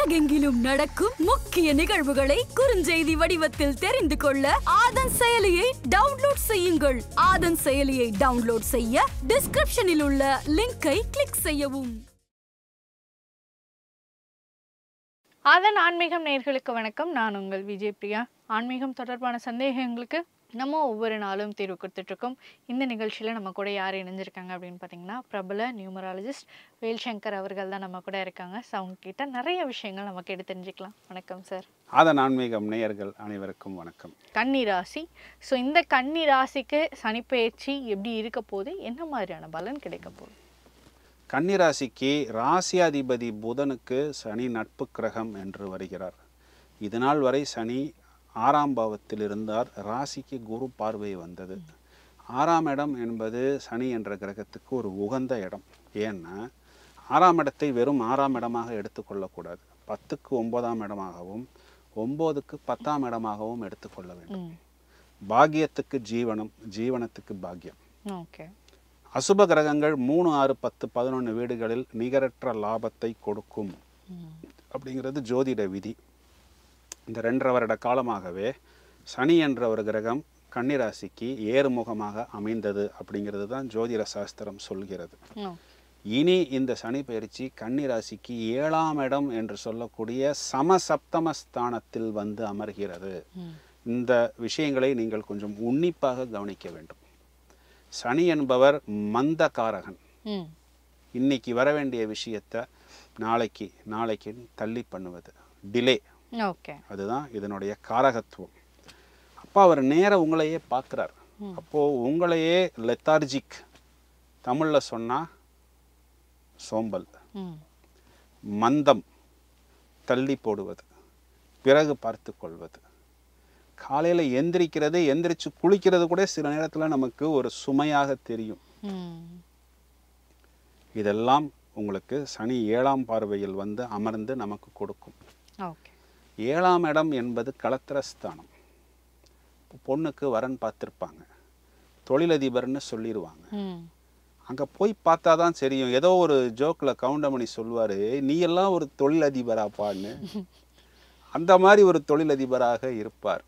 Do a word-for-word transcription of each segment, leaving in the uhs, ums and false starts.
உலகெங்கிலும் நடக்கும் முக்கிய நிகழ்வுகளை குறுஞ்செய்தி வடிவத்தில் தெரிந்து கொள்ள ஆதன் செயலியை டவுன்லோட் செய்யுங்கள். ஆதன் செயலியை டவுன்லோட் செய்ய டிஸ்கிரிப்ஷனில் உள்ள லிங்கை கிளிக் செய்யவும். ஆதன் ஆன்மீகம் நேயர்களுக்கு வணக்கம். நான் உங்கள் விஜய் பிரியா. ஆன்மீகம் தொடர்பான சந்தேகங்களுக்கு நம்ம ஒவ்வொரு நாளும் தீர்வு கொடுத்துட்ருக்கோம். இந்த நிகழ்ச்சியில் நம்ம கூட யார் இணைஞ்சிருக்காங்க அப்படின்னு பார்த்தீங்கன்னா, பிரபல நியூமராலஜிஸ்ட் வேல்சங்கர் அவர்கள் தான் நம்ம கூட இருக்காங்க. ஸோ அவங்க கிட்ட நிறைய விஷயங்கள் நம்ம கேட்டு தெரிஞ்சுக்கலாம். வணக்கம் சார். ஆதன் ஆன்மீகம் நேயர்கள் அனைவருக்கும் வணக்கம். கன்னி ராசி. ஸோ இந்த கன்னி ராசிக்கு சனிப்பெயர்ச்சி எப்படி இருக்க போகுது, என்ன மாதிரியான பலன் கிடைக்க போகுது? கன்னிராசிக்கு ராசியாதிபதி புதனுக்கு சனி நட்பு கிரகம் என்று வருகிறார். இதனால் வரை சனி ஆறாம் பாவத்தில் இருந்தார். ராசிக்கு குரு பார்வை வந்தது. ஆறாம் இடம் என்பது சனி என்ற கிரகத்துக்கு ஒரு உகந்த இடம். ஏன்னா ஆறாம் இடத்தை வெறும் ஆறாம் இடமாக எடுத்துக்கொள்ளக்கூடாது. பத்துக்கு ஒன்பதாம் இடமாகவும் ஒம்போதுக்கு பத்தாம் இடமாகவும் எடுத்துக்கொள்ள வேண்டும். பாக்கியத்துக்கு ஜீவனம், ஜீவனத்துக்கு பாக்கியம். ஓகே. அசுப கிரகங்கள் மூணு ஆறு பத்து பதினொன்று வீடுகளில் நிகரற்ற லாபத்தை கொடுக்கும் அப்படிங்கிறது ஜோதிட விதி. இந்த ரெண்டரை வருட காலமாகவே சனி என்ற ஒரு கிரகம் கன்னிராசிக்கு ஏறுமுகமாக அமைந்தது அப்படிங்கிறது தான் ஜோதிட சாஸ்திரம் சொல்கிறது. இனி இந்த சனி பயிற்சி கன்னிராசிக்கு ஏழாம் இடம் என்று சொல்லக்கூடிய சமசப்தம ஸ்தானத்தில் வந்து அமர்கிறது. இந்த விஷயங்களை நீங்கள் கொஞ்சம் உன்னிப்பாக கவனிக்க வேண்டும். சனி என்பவர் மந்தகாரகன். இன்னைக்கு வர வேண்டிய விஷயத்தை நாளைக்கு நாளைக்கு தள்ளி பண்ணுவது, டிலே. ஓகே. அதுதான் இதனுடைய காரகத்துவம். அப்போ அவர் நேர உங்களையே பார்க்குறார். அப்போது உங்களையே லெத்தார்ஜிக், தமிழில் சொன்னால் சோம்பல், மந்தம், தள்ளி போடுவது, பிறகு பார்த்து கொள்வது, காலையில் எந்திரிக்கிறது, எந்திரிச்சு குளிக்கிறது கூட சில நேரத்தில் நமக்கு ஒரு சுமையாக தெரியும். இதெல்லாம் உங்களுக்கு சனி ஏழாம் பார்வையில் வந்து அமர்ந்து நமக்கு கொடுக்கும். ஏழாம் இடம் என்பது களத்திரஸ்தானம். பொண்ணுக்கு வரன் பார்த்துருப்பாங்க, தொழிலதிபர்னு சொல்லிடுவாங்க. அங்கே போய் பார்த்தா தான் தெரியும். ஏதோ ஒரு ஜோக்கில் கவுண்டமணி சொல்லுவார், நீ எல்லாம் ஒரு தொழிலதிபராப்பான்னு. அந்த மாதிரி ஒரு தொழிலதிபராக இருப்பார்.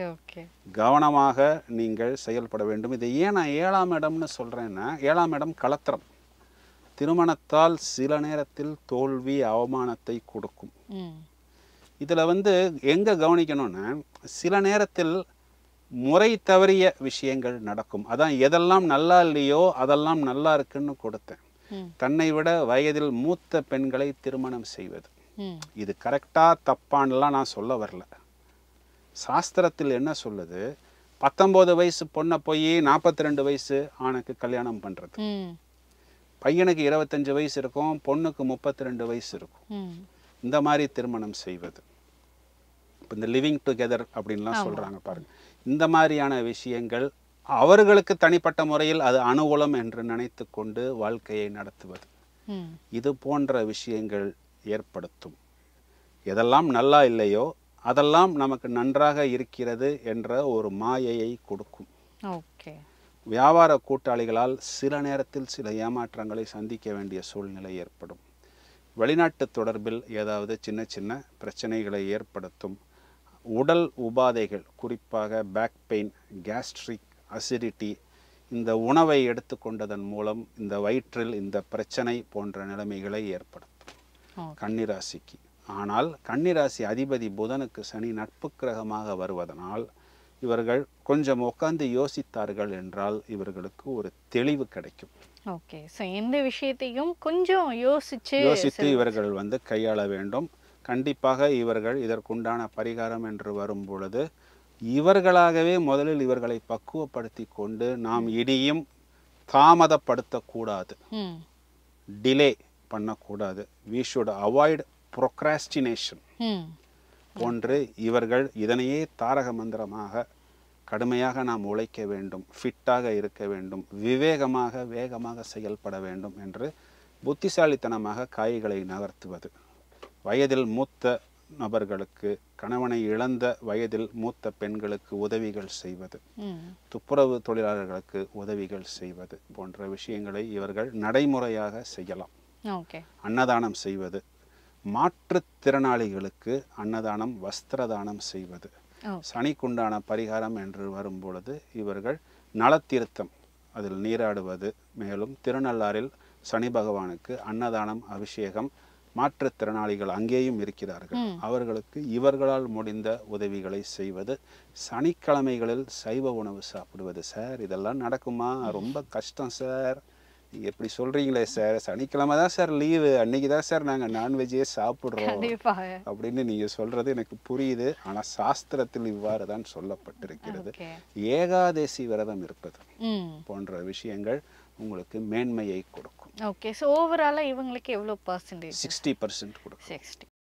கவனமாக நீங்கள் செயல்பட வேண்டும். இதை ஏன் நான் ஏழாம் இடம்னு சொல்கிறேன்னா, ஏழாம் இடம் களத்திரம். திருமணத்தால் சில நேரத்தில் தோல்வி, அவமானத்தை கொடுக்கும். இதில் வந்து எங்கே கவனிக்கணும்னா, சில நேரத்தில் முறை தவறிய விஷயங்கள் நடக்கும். அதான் எதெல்லாம் நல்லா இல்லையோ அதெல்லாம் நல்லா இருக்குன்னு கொடுத்தேன். தன்னை விட வயதில் மூத்த பெண்களை திருமணம் செய்வது, இது கரெக்டா தப்பான்லாம் நான் சொல்ல வரல. சாஸ்திரத்தில் என்ன சொல்லுது, பத்தொம்போது வயசு பொண்ணை போய் நாற்பத்தி ரெண்டு வயசு ஆணுக்கு கல்யாணம் பண்ணுறது. பையனுக்கு இருபத்தஞ்சு வயசு இருக்கும், பொண்ணுக்கு முப்பத்தி ரெண்டு வயசு இருக்கும். இந்த மாதிரி திருமணம் செய்வது, இப்போ இந்த லிவிங் டுகெதர் அப்படின்லாம் சொல்கிறாங்க பாருங்க. இந்த மாதிரியான விஷயங்கள் அவர்களுக்கு தனிப்பட்ட முறையில் அது அனுகூலம் என்று நினைத்து கொண்டு வாழ்க்கையை நடத்துவது, இது போன்ற விஷயங்கள் ஏற்படுத்தும். எதெல்லாம் நல்லா இல்லையோ அதெல்லாம் நமக்கு நன்றாக இருக்கிறது என்ற ஒரு மாயையை கொடுக்கும். வியாபார கூட்டாளிகளால் சில நேரத்தில் சில ஏமாற்றங்களை சந்திக்க வேண்டிய சூழ்நிலை ஏற்படும். வெளிநாட்டு தொடர்பில் ஏதாவது சின்ன சின்ன பிரச்சனைகளை ஏற்படுத்தும். உடல் உபாதைகள், குறிப்பாக பேக் பெயின், கேஸ்ட்ரிக், அசிடிட்டி, இந்த உணவை எடுத்துக்கொண்டதன் மூலம் இந்த வயிற்றில் இந்த பிரச்சனை போன்ற நிலைமைகளை ஏற்படுத்தும் கன்னிராசிக்கு. ஆனால் கன்னிராசி அதிபதி புதனுக்கு சனி நட்பு கிரகமாக வருவதனால் இவர்கள் கொஞ்சம் உட்கார்ந்து யோசித்தார்கள் என்றால் இவர்களுக்கு ஒரு தெளிவு கிடைக்கும். ஓகே. ஸோ எந்த விஷயத்தையும் கொஞ்சம் யோசிச்சு யோசித்து இவர்கள் வந்து கையாள வேண்டும். கண்டிப்பாக இவர்கள் இதற்குண்டான பரிகாரம் என்று வரும் பொழுது இவர்களாகவே முதலில் இவர்களை பக்குவப்படுத்தி கொண்டு, நாம் இனியும் தாமதப்படுத்தக்கூடாது, டிலே பண்ணக்கூடாது. வி ஷுட் அவாய்ட் ப்ரொக்ராஸ்டினேஷன் போன்று இவர்கள் இதனையே தாரக மந்திரமாக கடுமையாக நாம் உழைக்க வேண்டும், ஃபிட்டாக இருக்க வேண்டும், விவேகமாக வேகமாக செயல்பட வேண்டும் என்று புத்திசாலித்தனமாக காய்களை நகர்த்துவது. வயதில் மூத்த நபர்களுக்கு, கணவனை இழந்த வயதில் மூத்த பெண்களுக்கு உதவிகள் செய்வது, துப்புரவு தொழிலாளர்களுக்கு உதவிகள் செய்வது போன்ற விஷயங்களை இவர்கள் நடைமுறையாக செய்யலாம். அன்னதானம் செய்வது, மாற்றுத்திறனாளிகளுக்கு அன்னதானம் வஸ்திரதானம் செய்வது. சனிக்குண்டான பரிகாரம் என்று வரும்பொழுது இவர்கள் நலத்தீர்த்தம் அதில் நீராடுவது. மேலும் திருநள்ளாறில் சனி பகவானுக்கு அன்னதானம் அபிஷேகம், மாற்றுத்திறனாளிகள் அங்கேயும் இருக்கிறார்கள், அவர்களுக்கு இவர்களால் முடிந்த உதவிகளை செய்வது. சனிக்கிழமைகளில் சைவ உணவு சாப்பிடுவது. சார் இதெல்லாம் நடக்குமா? ரொம்ப கஷ்டம் சார், நீங்கள் எப்படி சொல்கிறீங்களே சார், சனிக்கிழமை தான் சார் லீவு, அன்னைக்கு தான் சார் நாங்கள் நான்வெஜ்ஜே சாப்பிட்றோம் அப்படின்னு நீங்கள் சொல்கிறது எனக்கு புரியுது. ஆனால் சாஸ்திரத்தில் இவ்வாறு தான் சொல்லப்பட்டிருக்கிறது. ஏகாதசி விரதம் இருப்பது போன்ற விஷயங்கள் உங்களுக்கு மேன்மையை கொடுக்கும். ஓகே, ஸோ ஓவராலாக இவங்களுக்கு எவ்வளோ பர்சன்டேஜ்? சிக்ஸ்டி பர்சன்ட் கொடுக்கும். சிக்ஸ்டி